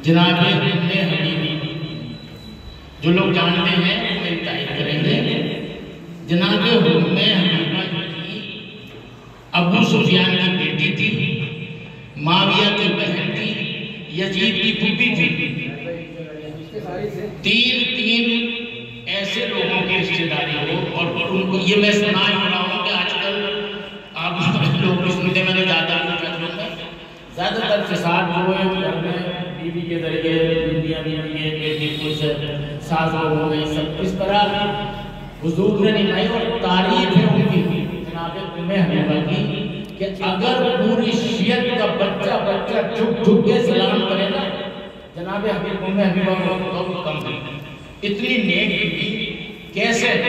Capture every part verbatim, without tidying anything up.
जनाब उम्मे हबीबा, जो लोग जानते हैं वो मेरी तारीफ करेंगे। जनाब उम्मे हबीबा की अबू सुफियान की बेटी थी, माविया की बहन थी, यजीद की फूफी थी। तीन तीन ऐसे लोगों की रिश्तेदारी हो और उनको ये मैं सुना ही रहा हूँ कि आजकल आप लोग सुनते मैंने ज़्यादा ज़्यादातर फिसाद जो है घर में बीवी के जरिए बीवियाँ बीवी है बेटी कुछ सास हो गई सब इस तरह हुजूर ने निभाई और तारीफ है उनकी जनाब उम्मे हबीबा की कि अगर पूरी शियत का बच्चा बच्चा झुक झुक के सलाम करे ना जनाब हबीब उम्मे हबीबा को तो कम है। इतनी नेक बीवी कैसे है।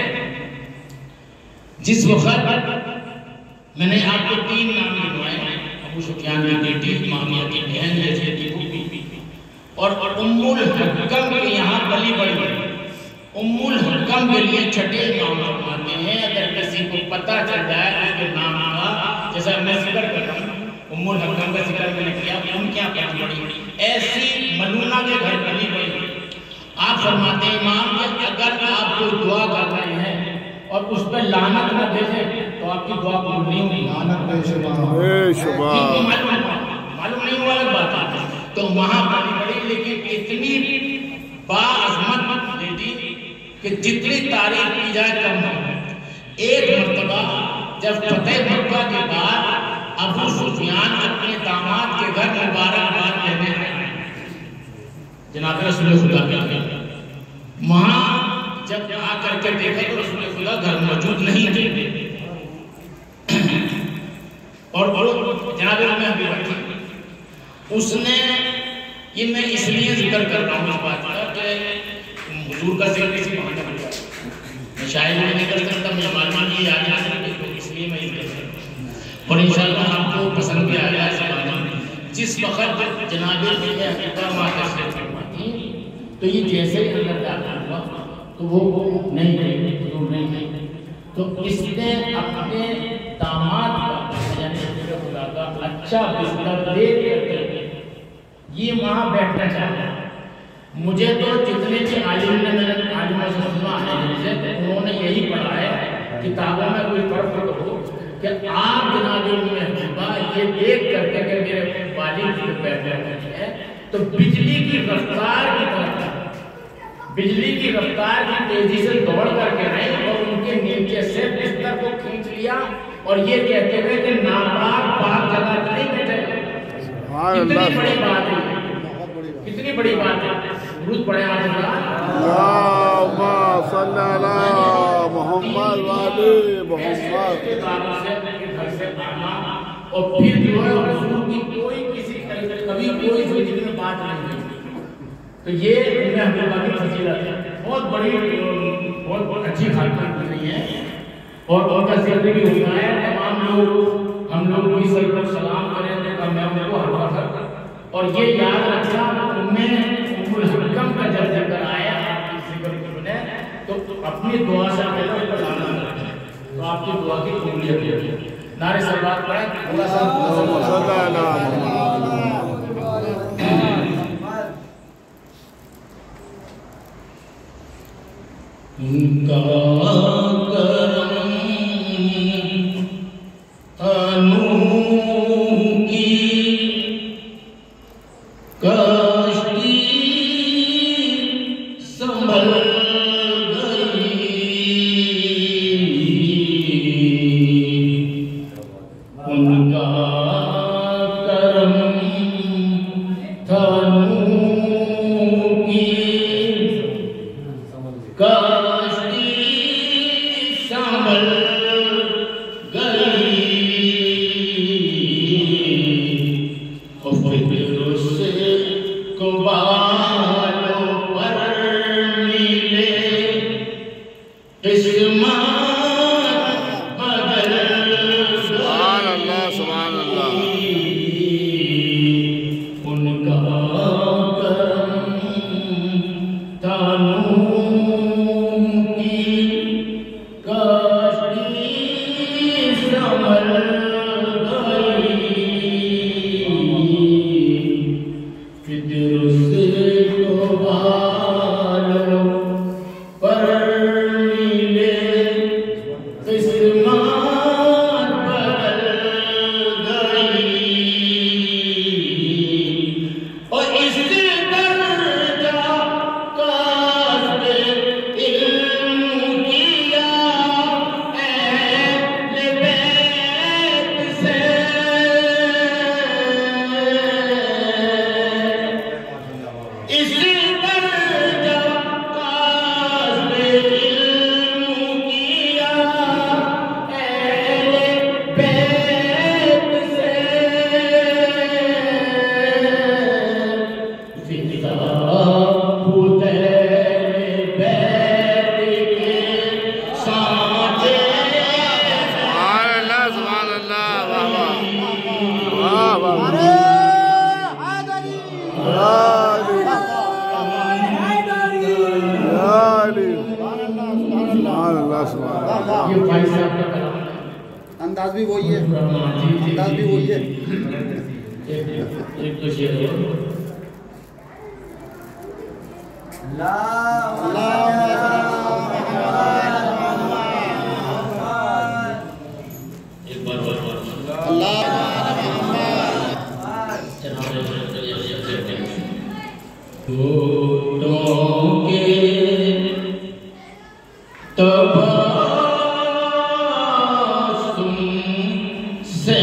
जिस वक्त मैंने आपको तीन नाम गिनवाए, अबू सुफियान की बेटी, माविया की बहन, यजीद की फूफी और उम्मुल हक्कम के यहाँ बली बड़ी। उम्मुल हक्कम के लिए छठे नाम फरमाते हैं। अगर किसी को पता चल जाए उसके नाम का, जैसा मैं जिक्र कर रहा हूँ उम्मुल हक्कम का जिक्र मैंने किया, उनके यहाँ बली बड़ी, ऐसी मलूना के घर बली बड़ी। आप फरमाते हैं इमाम कि अगर आप कोई दुआ कर रहे हैं और उस पर लानत न भेजे तो आपकी दुआ कबूल नहीं होगी। लानत बेशुमार मालूम नहीं हुआ बात है तो वहां बड़ी बड़ी, लेकिन इतनी बाअज़मत बेटी कि जितनी तारीफ की जाए कम है। एक मर्तबा जब फतेह मक्का के बाद अबू सुफियान अपने दामाद के घर मुबारकबाद देने आए जनाब रसूल खुदा के, वहां जब आकर के देखा तो रसूल खुदा घर मौजूद नहीं थे और जनाब उम्मे हबीबा थी। उसने ये मैं इसलिए जिक्र कर रहा हूँ इस बात का कि हुजूर का जिक्र किसी बहाने हो जाए, मैं शायद नहीं कर सकता, मुझे मालूम ये याद आ सकती तो इसलिए मैं ये कर सकता और इंशाअल्लाह आपको पसंद भी आएगा ऐसा बात। जिस वक्त जनाब उम्मे हबीबा माता से फरमाती तो ये जैसे ही अंदर दाखिल हुआ तो वो नहीं गई, हुजूर नहीं गई, तो इसने अपने दामाद का यानी खुदा का अच्छा बिस्तर दे करके ये वहाँ बैठना चाहता। मुझे तो जितने भी आलिम ने मैंने आलिमों से सुना है उन्होंने यही पढ़ा है किताबों में कोई फर्क हो कि आप जनाब उम्मे हबीबा ये देख करके कि मेरे वालिद बैठे हुए हैं तो बिजली की रफ्तार की तरफ बिजली की रफ्तार की तेजी से दौड़ करके आए और उनके नीचे से बिस्तर को खींच लिया और ये कहते हुए कि नापाक पाक जगह नहीं बैठे। कितनी बड़ी बात है, कितनी बड़ी बात है। दुरूद पढ़े और फिर जो है हुजूर की कोई किसी कभी कोई जिंदगी में बात नहीं हुई। तो ये उम्मे हबीबा की फजीलत है, बहुत बड़ी बहुत बहुत अच्छी खातिर की रही है और उनका जिक्र भी होता है। तमाम लोग हम लोग भी सर पर सलाम करें तो मैं उनको हर वक्त और ये याद रखना उम्मे उम्मुल हक्कम का जब जिक्र आया आपकी जिक्र ने तो अपनी दुआ से पहले पर लाना तो आपकी दुआ की कबूलियत होगी। नारे सलावत पढ़ें थोड़ा सा उनका करम अनूह की कश्ती संभल गई, उनका करम अनूह की कश्ती संभल गई, फिक्र से को बालों पर मिले किस्मत बदल सुभान अल्लाह सुभान अल्लाह। उनका करम तानू फिर ये भाई साहब का कलाम है, अंदाज भी वही है, अंदाज भी वही है। एक तो शेर है ला एक बार बार अल्लाह होठों के तबस्सुम से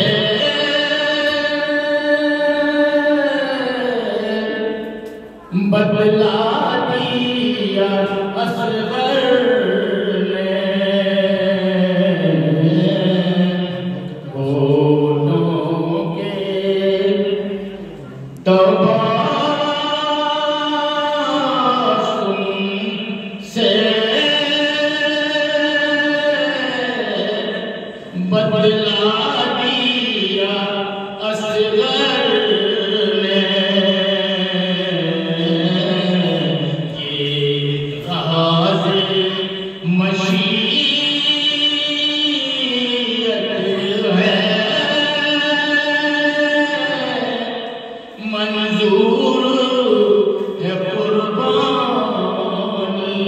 बदला दिया असगर ने, होठों के तबस्सुम से बदला दिया असगर ने, ये राज़ मशीयत है, मंजूर है कुर्बानी,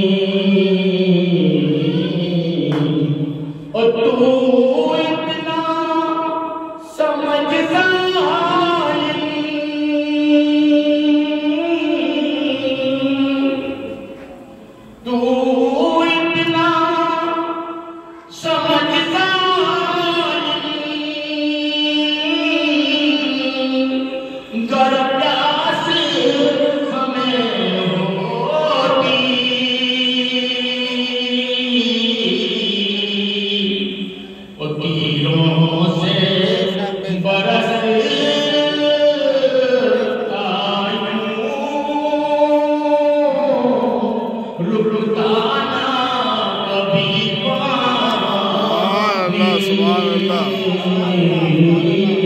और तू इतना समझता तू इतना समझता गर प्यास हमें होती, और तीरों से बरसता यूं रुकता ना कभी पानी।